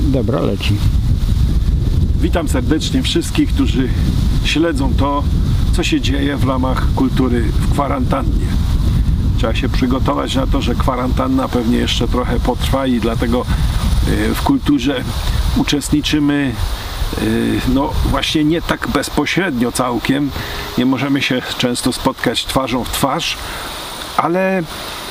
Dobra, leci. Witam serdecznie wszystkich, którzy śledzą to, co się dzieje w ramach kultury w kwarantannie. Trzeba się przygotować na to, że kwarantanna pewnie jeszcze trochę potrwa i dlatego w kulturze uczestniczymy no właśnie nie tak bezpośrednio całkiem. Nie możemy się często spotkać twarzą w twarz, ale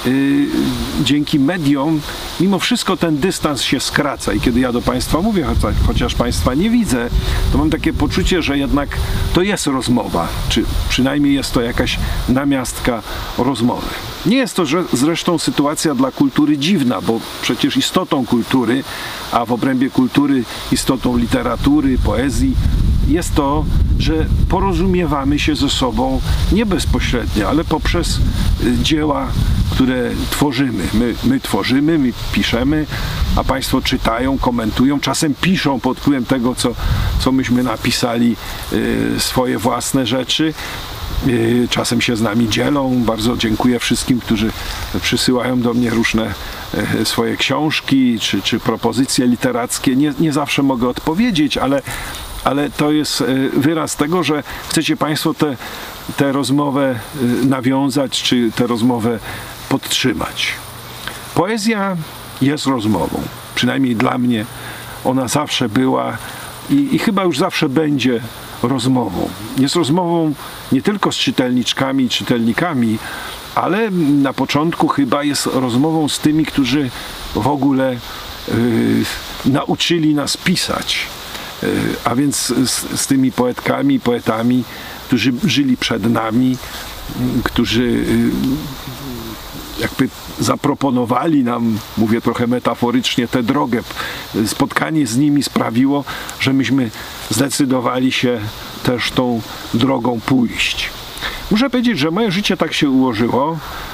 dzięki mediom mimo wszystko ten dystans się skraca i kiedy ja do Państwa mówię, chociaż Państwa nie widzę, to mam takie poczucie, że jednak to jest rozmowa, czy przynajmniej jest to jakaś namiastka rozmowy. Nie jest to zresztą sytuacja dla kultury dziwna, bo przecież istotą kultury, a w obrębie kultury istotą literatury, poezji jest to, że porozumiewamy się ze sobą nie bezpośrednio, ale poprzez dzieła, które tworzymy. My tworzymy, my piszemy, a Państwo czytają, komentują, czasem piszą pod wpływem tego, co myśmy napisali, swoje własne rzeczy. Czasem się z nami dzielą. Bardzo dziękuję wszystkim, którzy przysyłają do mnie różne swoje książki czy propozycje literackie. Nie zawsze mogę odpowiedzieć, ale to jest wyraz tego, że chcecie Państwo tę rozmowę nawiązać, czy tę rozmowę podtrzymać. Poezja jest rozmową. Przynajmniej dla mnie ona zawsze była i chyba już zawsze będzie rozmową. Jest rozmową nie tylko z czytelniczkami i czytelnikami, ale na początku chyba jest rozmową z tymi, którzy w ogóle nauczyli nas pisać. A więc z tymi poetkami i poetami, którzy żyli przed nami, którzy jakby zaproponowali nam, mówię trochę metaforycznie, tę drogę. Spotkanie z nimi sprawiło, że myśmy zdecydowali się też tą drogą pójść. Muszę powiedzieć, że moje życie tak się ułożyło,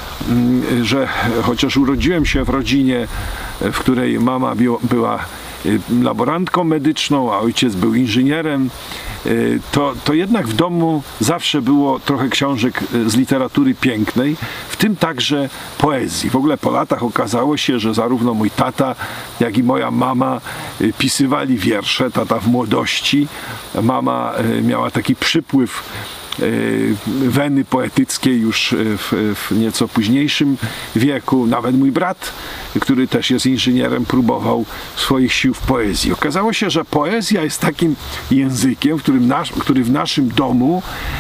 że chociaż urodziłem się w rodzinie, w której mama była laborantką medyczną, a ojciec był inżynierem, to jednak w domu zawsze było trochę książek z literatury pięknej, w tym także poezji. W ogóle po latach okazało się, że zarówno mój tata, jak i moja mama pisywali wiersze, tata w młodości. Mama miała taki przypływ weny poetyckiej już w nieco późniejszym wieku. Nawet mój brat, który też jest inżynierem, próbował swoich sił w poezji. Okazało się, że poezja jest takim językiem, który w naszym domu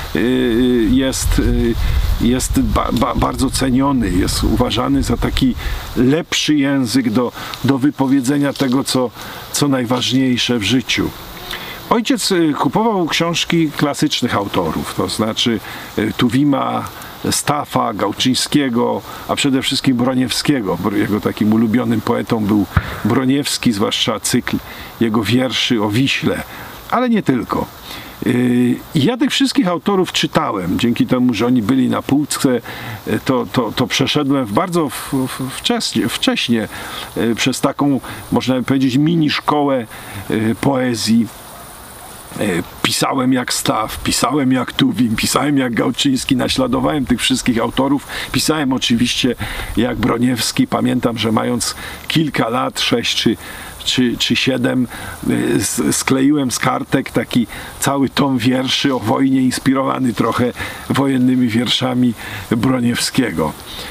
jest bardzo ceniony, jest uważany za taki lepszy język do wypowiedzenia tego, co najważniejsze w życiu. Ojciec kupował książki klasycznych autorów, to znaczy Tuwima, Staffa, Gałczyńskiego, a przede wszystkim Broniewskiego. Jego takim ulubionym poetą był Broniewski, zwłaszcza cykl jego wierszy o Wiśle, ale nie tylko. Ja tych wszystkich autorów czytałem. Dzięki temu, że oni byli na półce, to przeszedłem bardzo wcześnie przez taką, można by powiedzieć, mini szkołę poezji. Pisałem jak Staff, pisałem jak Tuwim, pisałem jak Gałczyński, naśladowałem tych wszystkich autorów. Pisałem oczywiście jak Broniewski. Pamiętam, że mając kilka lat, 6 czy 7, skleiłem z kartek taki cały tom wierszy o wojnie, inspirowany trochę wojennymi wierszami Broniewskiego.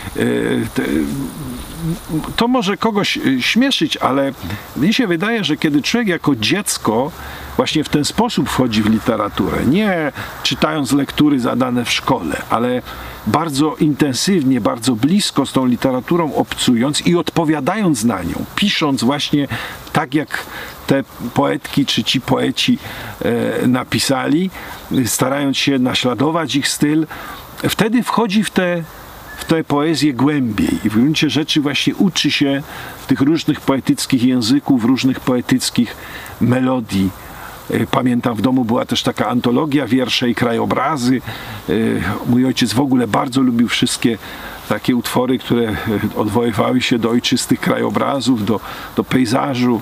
To może kogoś śmieszyć, ale mnie się wydaje, że kiedy człowiek jako dziecko właśnie w ten sposób wchodzi w literaturę, nie czytając lektury zadane w szkole, ale bardzo intensywnie, bardzo blisko z tą literaturą obcując i odpowiadając na nią, pisząc właśnie tak, jak te poetki czy ci poeci napisali, starając się naśladować ich styl, wtedy wchodzi w tę poezję głębiej i w gruncie rzeczy właśnie uczy się tych różnych poetyckich języków, różnych poetyckich melodii. Pamiętam, w domu była też taka antologia wiersze i krajobrazy. Mój ojciec w ogóle bardzo lubił wszystkie takie utwory, które odwoływały się do ojczystych krajobrazów, do pejzażu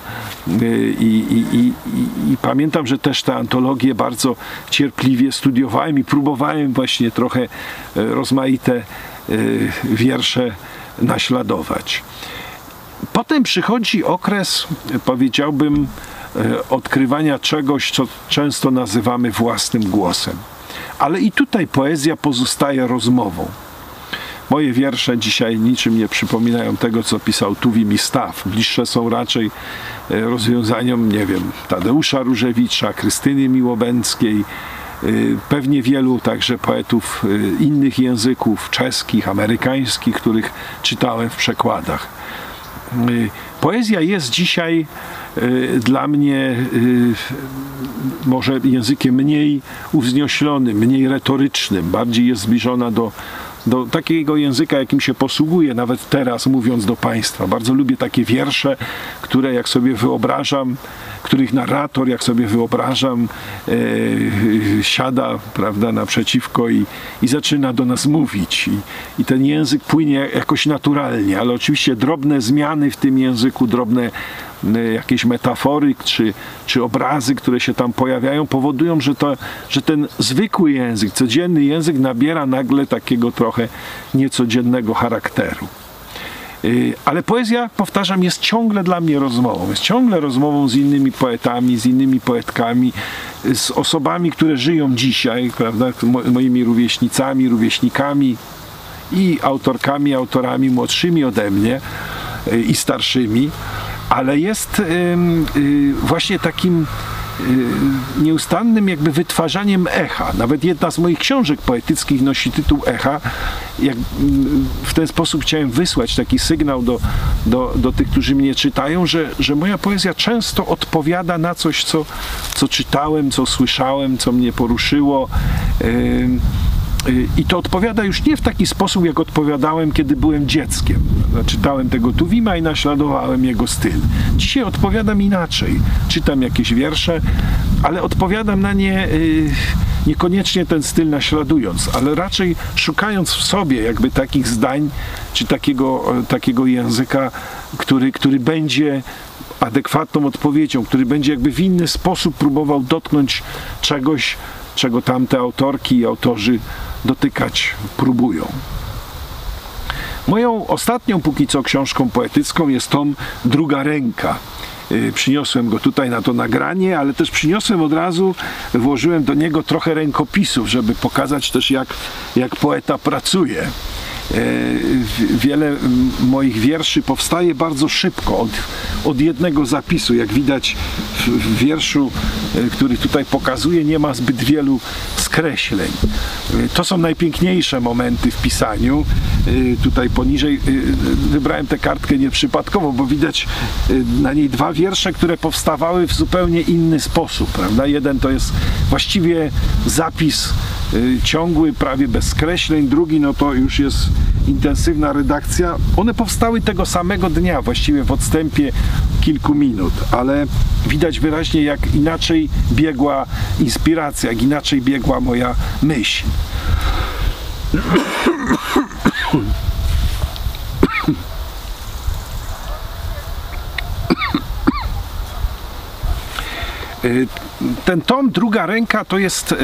i pamiętam, że też te antologie bardzo cierpliwie studiowałem i próbowałem właśnie trochę rozmaite wiersze naśladować. Potem przychodzi okres, powiedziałbym, odkrywania czegoś, co często nazywamy własnym głosem. Ale i tutaj poezja pozostaje rozmową. Moje wiersze dzisiaj niczym nie przypominają tego, co pisał Tuwim-i-Staw. Bliższe są raczej rozwiązaniom, nie wiem, Tadeusza Różewicza, Krystyny Miłobędzkiej, pewnie wielu także poetów innych języków, czeskich, amerykańskich, których czytałem w przekładach. Poezja jest dzisiaj dla mnie może językiem mniej uwznioślonym, mniej retorycznym, bardziej jest zbliżona do takiego języka, jakim się posługuję, nawet teraz mówiąc do Państwa. Bardzo lubię takie wiersze, które jak sobie wyobrażam, których narrator, jak sobie wyobrażam, siada, prawda, naprzeciwko i zaczyna do nas mówić. I ten język płynie jakoś naturalnie, ale oczywiście drobne zmiany w tym języku, drobne jakieś metafory czy obrazy, które się tam pojawiają, powodują, że ten zwykły język, codzienny język nabiera nagle takiego trochę niecodziennego charakteru. Ale poezja, powtarzam, jest ciągle dla mnie rozmową. Jest ciągle rozmową z innymi poetami, z innymi poetkami, z osobami, które żyją dzisiaj, prawda, moimi rówieśnicami, rówieśnikami i autorkami, autorami młodszymi ode mnie i starszymi. Ale jest właśnie takim nieustannym jakby wytwarzaniem echa. Nawet jedna z moich książek poetyckich nosi tytuł Echa. W ten sposób chciałem wysłać taki sygnał do tych, którzy mnie czytają, że moja poezja często odpowiada na coś, co czytałem, co słyszałem, co mnie poruszyło. I to odpowiada już nie w taki sposób, jak odpowiadałem, kiedy byłem dzieckiem. Czytałem tego Tuwima i naśladowałem jego styl. Dzisiaj odpowiadam inaczej. Czytam jakieś wiersze, ale odpowiadam na nie niekoniecznie ten styl naśladując, ale raczej szukając w sobie jakby takich zdań, czy takiego języka, który będzie adekwatną odpowiedzią, który będzie jakby w inny sposób próbował dotknąć czegoś, czego tamte autorki i autorzy dotykać próbują. Moją ostatnią póki co książką poetycką jest tom Druga ręka. Przyniosłem go tutaj na to nagranie, ale też przyniosłem od razu, włożyłem do niego trochę rękopisów, żeby pokazać też jak poeta pracuje. Wiele moich wierszy powstaje bardzo szybko, od jednego zapisu. Jak widać w wierszu, który tutaj pokazuję, nie ma zbyt wielu skreśleń. To są najpiękniejsze momenty w pisaniu. Tutaj poniżej wybrałem tę kartkę nieprzypadkowo, bo widać na niej dwa wiersze, które powstawały w zupełnie inny sposób, prawda? Jeden to jest właściwie zapis ciągły, prawie bez skreśleń, drugi no to już jest intensywna redakcja. One powstały tego samego dnia, właściwie w odstępie kilku minut, ale widać wyraźnie, jak inaczej biegła inspiracja, jak inaczej biegła moja myśl. Ten tom Druga ręka to jest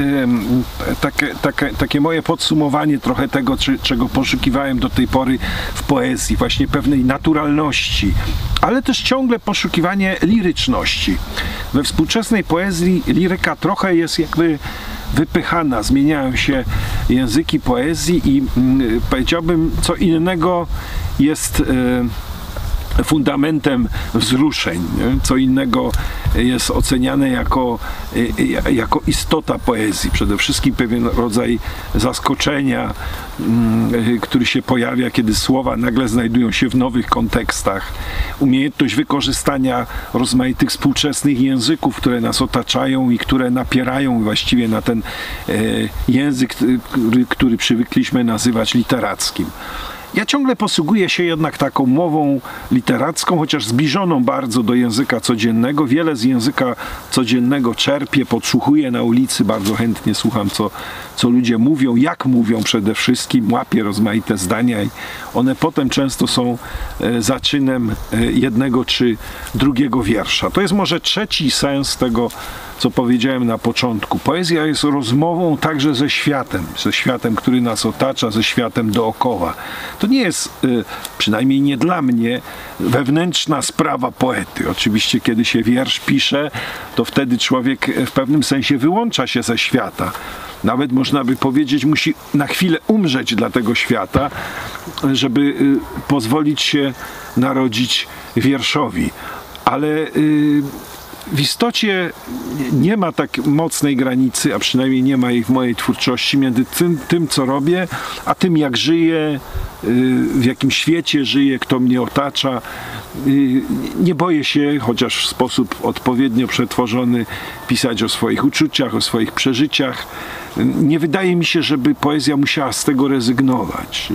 takie moje podsumowanie trochę tego, czego poszukiwałem do tej pory w poezji, właśnie pewnej naturalności, ale też ciągle poszukiwanie liryczności. We współczesnej poezji liryka trochę jest jakby wypychana, zmieniają się języki poezji i powiedziałbym, co innego jest fundamentem wzruszeń, nie? Co innego jest oceniane jako istota poezji. Przede wszystkim pewien rodzaj zaskoczenia, który się pojawia, kiedy słowa nagle znajdują się w nowych kontekstach. Umiejętność wykorzystania rozmaitych współczesnych języków, które nas otaczają i które napierają właściwie na ten język, który przywykliśmy nazywać literackim. Ja ciągle posługuję się jednak taką mową literacką, chociaż zbliżoną bardzo do języka codziennego. Wiele z języka codziennego czerpię, podsłuchuję na ulicy, bardzo chętnie słucham, co ludzie mówią, jak mówią przede wszystkim, łapię rozmaite zdania i one potem często są zaczynem jednego czy drugiego wiersza. To jest może trzeci sens co powiedziałem na początku. Poezja jest rozmową także ze światem, który nas otacza, ze światem dookoła. To nie jest, przynajmniej nie dla mnie, wewnętrzna sprawa poety. Oczywiście, kiedy się wiersz pisze, to wtedy człowiek w pewnym sensie wyłącza się ze świata. Nawet można by powiedzieć, musi na chwilę umrzeć dla tego świata, żeby pozwolić się narodzić wierszowi. Ale w istocie nie ma tak mocnej granicy, a przynajmniej nie ma jej w mojej twórczości, między tym co robię, a tym jak żyję, w jakim świecie żyję, kto mnie otacza. Nie boję się, chociaż w sposób odpowiednio przetworzony, pisać o swoich uczuciach, o swoich przeżyciach. Nie wydaje mi się, żeby poezja musiała z tego rezygnować,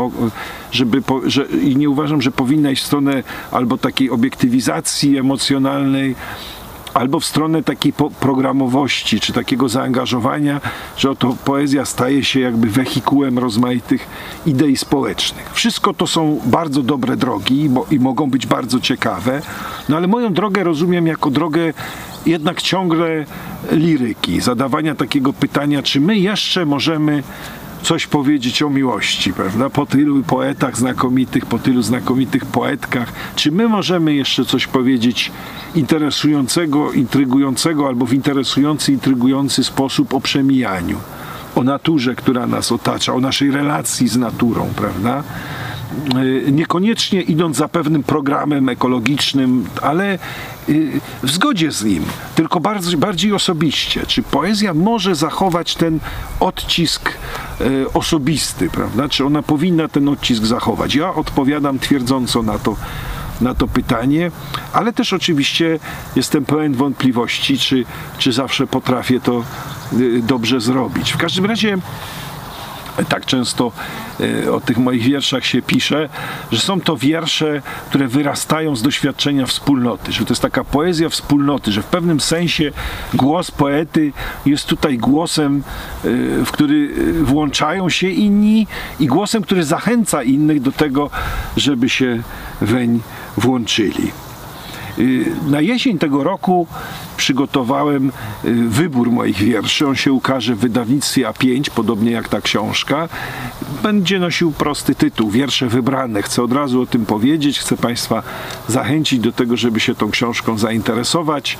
i nie uważam, że powinna iść w stronę albo takiej obiektywizacji emocjonalnej, albo w stronę takiej programowości, czy takiego zaangażowania, że oto poezja staje się jakby wehikułem rozmaitych idei społecznych. Wszystko to są bardzo dobre drogi i mogą być bardzo ciekawe, no ale moją drogę rozumiem jako drogę jednak ciągle liryki, zadawania takiego pytania, czy my jeszcze możemy coś powiedzieć o miłości, prawda? Po tylu poetach znakomitych, po tylu znakomitych poetkach, czy my możemy jeszcze coś powiedzieć interesującego, intrygującego albo w interesujący, intrygujący sposób o przemijaniu, o naturze, która nas otacza, o naszej relacji z naturą, prawda? Niekoniecznie idąc za pewnym programem ekologicznym, ale w zgodzie z nim, tylko bardziej osobiście. Czy poezja może zachować ten odcisk osobisty, prawda? Czy ona powinna ten odcisk zachować? Ja odpowiadam twierdząco na to pytanie, ale też oczywiście jestem pełen wątpliwości, czy zawsze potrafię to dobrze zrobić. W każdym razie tak często o tych moich wierszach się pisze, że są to wiersze, które wyrastają z doświadczenia wspólnoty, że to jest taka poezja wspólnoty, że w pewnym sensie głos poety jest tutaj głosem, w który włączają się inni i głosem, który zachęca innych do tego, żeby się weń włączyli. Na jesień tego roku przygotowałem wybór moich wierszy. On się ukaże w wydawnictwie A5, podobnie jak ta książka. Będzie nosił prosty tytuł, Wiersze wybrane. Chcę od razu o tym powiedzieć. Chcę Państwa zachęcić do tego, żeby się tą książką zainteresować.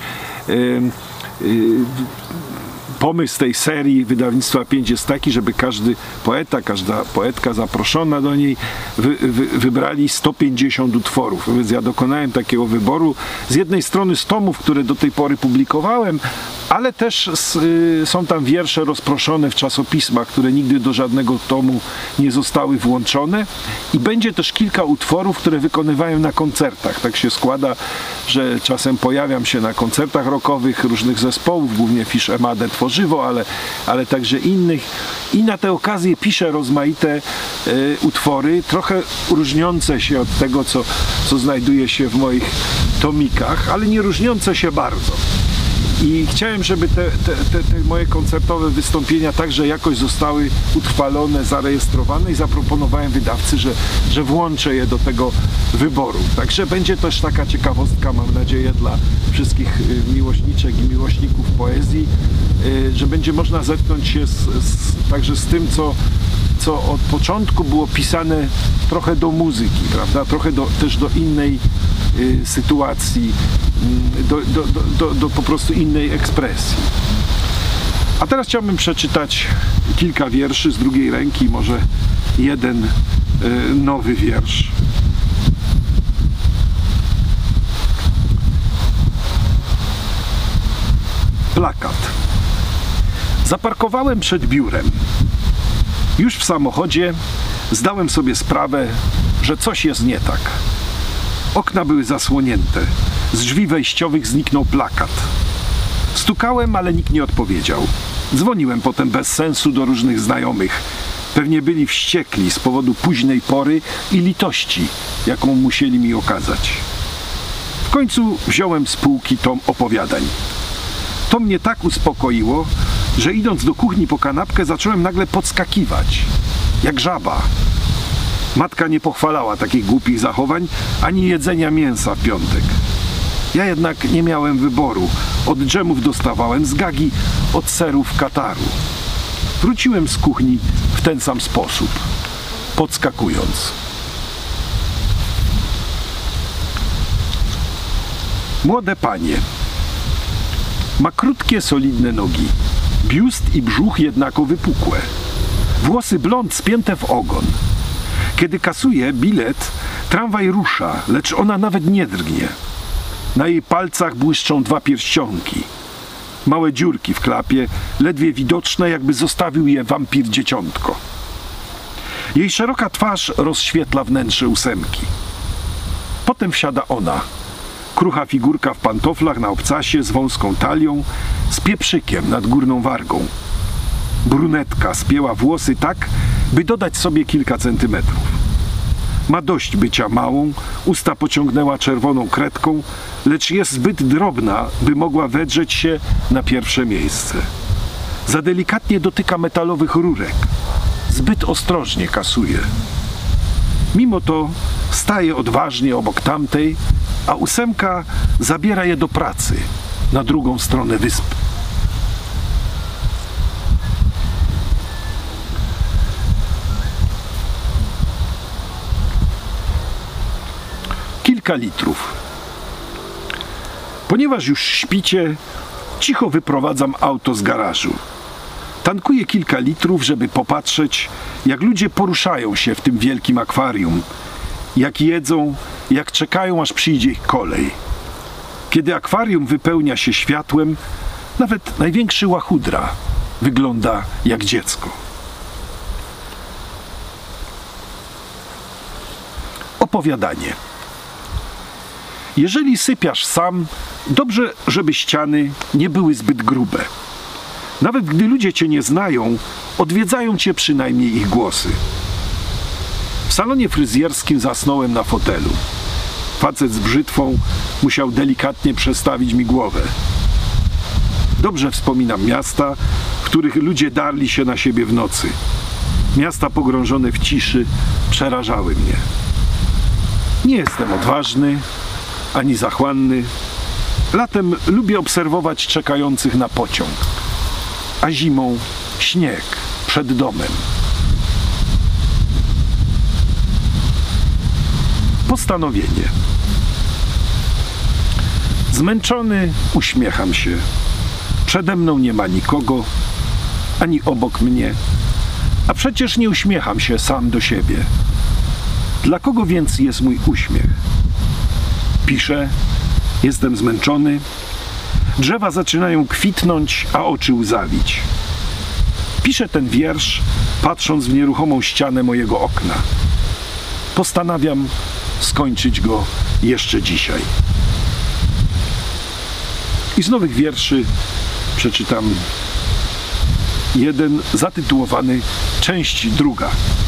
Pomysł tej serii wydawnictwa A5 jest taki, żeby każdy poeta, każda poetka zaproszona do niej wybrali 150 utworów. Więc ja dokonałem takiego wyboru. Z jednej strony z tomów, które do tej pory publikowałem, ale też są tam wiersze rozproszone w czasopismach, które nigdy do żadnego tomu nie zostały włączone. I będzie też kilka utworów, które wykonywałem na koncertach. Tak się składa, że czasem pojawiam się na koncertach rockowych różnych zespołów, głównie Fish Emadę Tworzywo, ale także innych. I na tę okazję piszę rozmaite utwory, trochę różniące się od tego, co znajduje się w moich tomikach, ale nie różniące się bardzo. I chciałem, żeby te moje koncertowe wystąpienia także jakoś zostały utrwalone, zarejestrowane i zaproponowałem wydawcy, że włączę je do tego wyboru. Także będzie też taka ciekawostka, mam nadzieję, dla wszystkich miłośniczek i miłośników poezji, że będzie można zetknąć się także z tym, co od początku było pisane trochę do muzyki, prawda? Trochę też do innej sytuacji, do po prostu innej ekspresji. A teraz chciałbym przeczytać kilka wierszy z drugiej ręki, może jeden nowy wiersz. Plakat. Zaparkowałem przed biurem. Już w samochodzie zdałem sobie sprawę, że coś jest nie tak. Okna były zasłonięte. Z drzwi wejściowych zniknął plakat. Stukałem, ale nikt nie odpowiedział. Dzwoniłem potem bez sensu do różnych znajomych. Pewnie byli wściekli z powodu późnej pory i litości, jaką musieli mi okazać. W końcu wziąłem z półki tom opowiadań. To mnie tak uspokoiło, że idąc do kuchni po kanapkę zacząłem nagle podskakiwać, jak żaba. Matka nie pochwalała takich głupich zachowań, ani jedzenia mięsa w piątek. Ja jednak nie miałem wyboru. Od dżemów dostawałem zgagi, od serów kataru. Wróciłem z kuchni w ten sam sposób, podskakując. Młode panie. Ma krótkie, solidne nogi. Biust i brzuch jednako wypukłe. Włosy blond spięte w ogon. Kiedy kasuje bilet, tramwaj rusza, lecz ona nawet nie drgnie. Na jej palcach błyszczą 2 pierścionki. Małe dziurki w klapie, ledwie widoczne, jakby zostawił je wampir dzieciątko. Jej szeroka twarz rozświetla wnętrze 8. Potem wsiada ona. Krucha figurka w pantoflach na obcasie z wąską talią, z pieprzykiem nad górną wargą. Brunetka spięła włosy tak, by dodać sobie kilka centymetrów. Ma dość bycia małą, usta pociągnęła czerwoną kredką, lecz jest zbyt drobna, by mogła wedrzeć się na pierwsze miejsce. Za delikatnie dotyka metalowych rurek. Zbyt ostrożnie kasuje. Mimo to staje odważnie obok tamtej, a 8 zabiera je do pracy na drugą stronę wyspy. Kilka litrów. Ponieważ już śpicie, cicho wyprowadzam auto z garażu. Tankuję kilka litrów, żeby popatrzeć, jak ludzie poruszają się w tym wielkim akwarium, jak jedzą, jak czekają, aż przyjdzie ich kolej. Kiedy akwarium wypełnia się światłem, nawet największy łachudra wygląda jak dziecko. Opowiadanie. Jeżeli sypiasz sam, dobrze, żeby ściany nie były zbyt grube. Nawet gdy ludzie cię nie znają, odwiedzają cię przynajmniej ich głosy. W salonie fryzjerskim zasnąłem na fotelu. Facet z brzytwą musiał delikatnie przestawić mi głowę. Dobrze wspominam miasta, w których ludzie darli się na siebie w nocy. Miasta pogrążone w ciszy przerażały mnie. Nie jestem odważny, ani zachłanny. Latem lubię obserwować czekających na pociąg, a zimą śnieg przed domem. Postanowienie. Zmęczony uśmiecham się. Przede mną nie ma nikogo, ani obok mnie, a przecież nie uśmiecham się sam do siebie. Dla kogo więc jest mój uśmiech? Piszę, jestem zmęczony, drzewa zaczynają kwitnąć, a oczy łzawić. Piszę ten wiersz, patrząc w nieruchomą ścianę mojego okna. Postanawiam skończyć go jeszcze dzisiaj. I z nowych wierszy przeczytam jeden zatytułowany Część druga.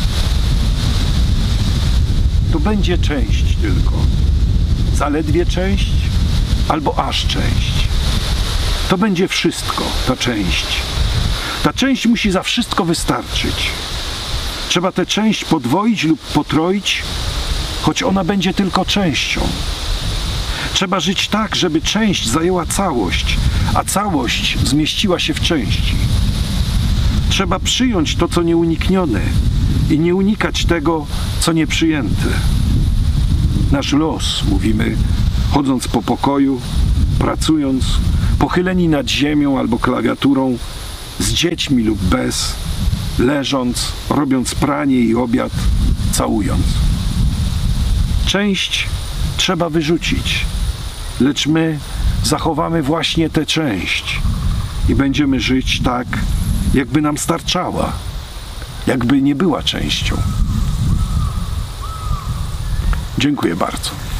To będzie część tylko. Zaledwie część albo aż część. To będzie wszystko, ta część. Ta część musi za wszystko wystarczyć. Trzeba tę część podwoić lub potroić, choć ona będzie tylko częścią. Trzeba żyć tak, żeby część zajęła całość, a całość zmieściła się w części. Trzeba przyjąć to, co nieuniknione i nie unikać tego, co nieprzyjęte. Nasz los, mówimy, chodząc po pokoju, pracując, pochyleni nad ziemią albo klawiaturą, z dziećmi lub bez, leżąc, robiąc pranie i obiad, całując. Część trzeba wyrzucić, lecz my zachowamy właśnie tę część i będziemy żyć tak, jakby nam starczała, jakby nie była częścią. Dziękuję bardzo.